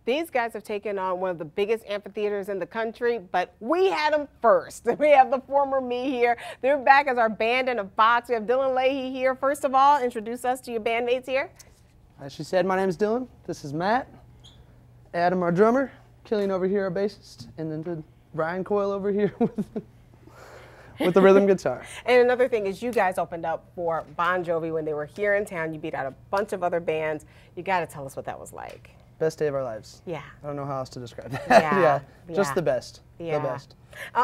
These guys have taken on one of the biggest amphitheaters in the country, but we had them first. We have the former me here. They're back as our band in a box. We have Dylan Leahy here. First of all, introduce us to your bandmates here. As she said, my name is Dylan. This is Matt. Adam, our drummer. Killian over here, our bassist. And then Ryan Coyle over here with the rhythm guitar. And another thing is you guys opened up for Bon Jovi when they were here in town. You beat out a bunch of other bands. You got to tell us what that was like. Best day of our lives. Yeah. I don't know how else to describe that. Yeah. Just the best. Yeah. The best.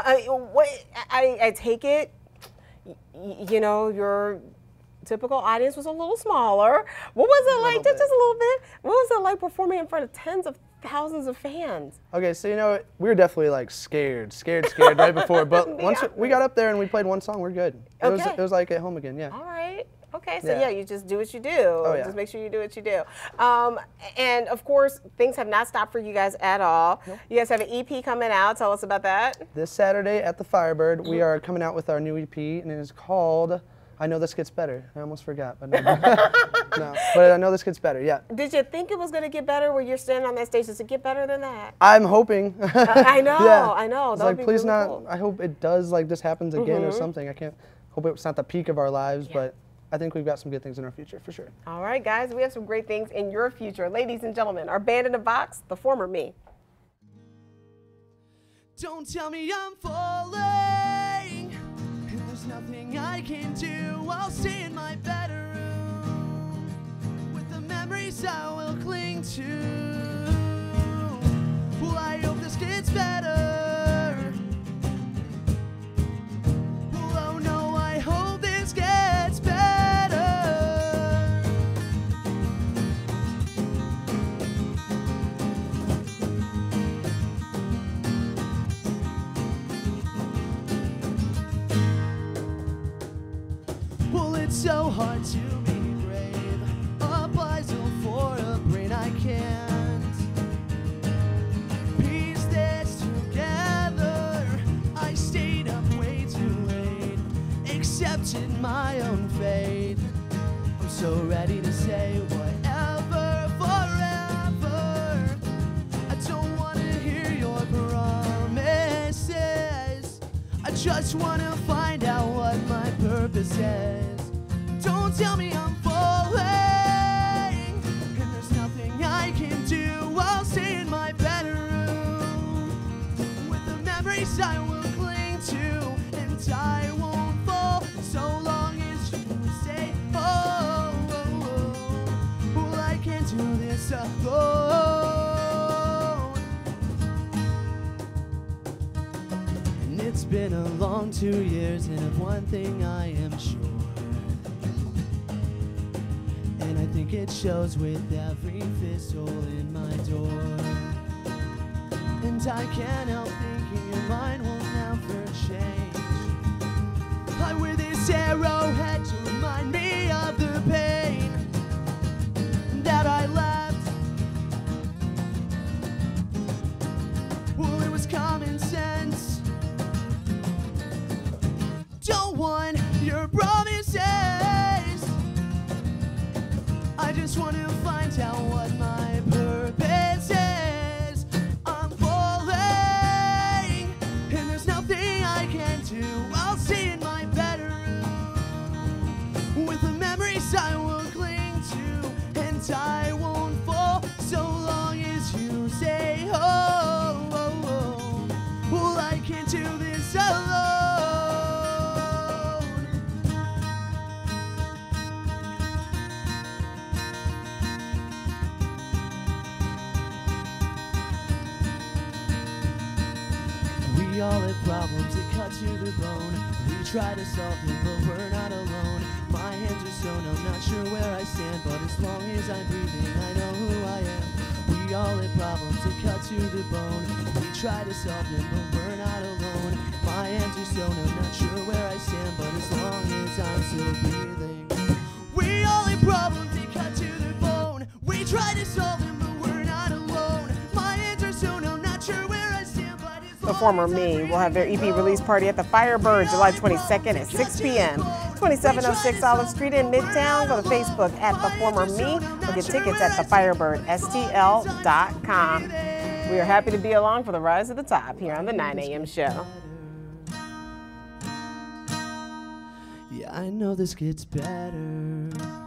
I take it, you know, your typical audience was a little smaller. What was it like, just a little bit, what was it like performing in front of tens of thousands of fans? Okay, so you know, we were definitely like scared right before, but once we got up there and we played one song, we're good. It was like at home again, yeah. All right. Okay, so yeah, you just do what you do. Oh, yeah. Just make sure you do what you do. And of course, things have not stopped for you guys at all. Nope. You guys have an EP coming out. Tell us about that. This Saturday at the Firebird, we are coming out with our new EP, and it is called I Know This Gets Better. I almost forgot, but no. No, but I Know This Gets Better, yeah. Did you think it was going to get better when you're standing on that stage? Does it get better than that? I'm hoping. I know, yeah. I know. It's like, please not, cool. I hope it does, like, this happens again or something. I can't, hope it's not the peak of our lives, but I think we've got some good things in our future, for sure. All right, guys, we have some great things in your future. Ladies and gentlemen, our band in a box, the former me. Don't tell me I'm falling, and there's nothing I can do. I'll stay in my bedroom with the memories I will cling to. Well, I hope this gets better. Oh no, I hope this gets better. Well, it's so hard to be brave. A puzzle for a brain I can't piece this together. I stayed up way too late, accepted my own fate. I'm so ready to say whatever, forever. I don't want to hear your promises. I just want to find out what my purpose is. Don't tell me I'm falling, and there's nothing I can do. I'll stay in my bedroom with the memories I will cling to, and I won't fall so long as you say, oh, oh, oh. Well, I can't do this alone. And it's been a long 2 years, and of one thing I am sure, and I think it shows with every fistful in my door. And I can't help thinking your mind will never change. I wear this arrowhead to remind me of the pain that I left. Well, it was common sense. Don't want your promises. I just want to find out what my purpose is. I'm falling, and there's nothing I can do. I'll stay in my bedroom with the memories I will cling to, and I won't fall so long as you say, oh, oh, oh. Well, I can't do this alone. We all have problems that cut to the bone. We try to solve them, but we're not alone. My hands are sewn, I'm not sure where I stand, but as long as I'm breathing, I know who I am. We all have problems that cut to the bone. We try to solve them, but we're not alone. My hands are sewn, I'm not sure where I stand, but as long as I'm still breathing. We all have problems that cut to the bone. We try to solve them, but we're not alone. My hands are sewn, I'm not sure where I stand, but as long The former me will have their EP release party at the Firebird July 22nd at 6 p.m. 2706 Olive Street in Midtown. Go to Facebook at The Former Me or get tickets at thefirebirdstl.com. We are happy to be along for the Rise to the Top here on the 9 a.m. show. Yeah, I know this gets better.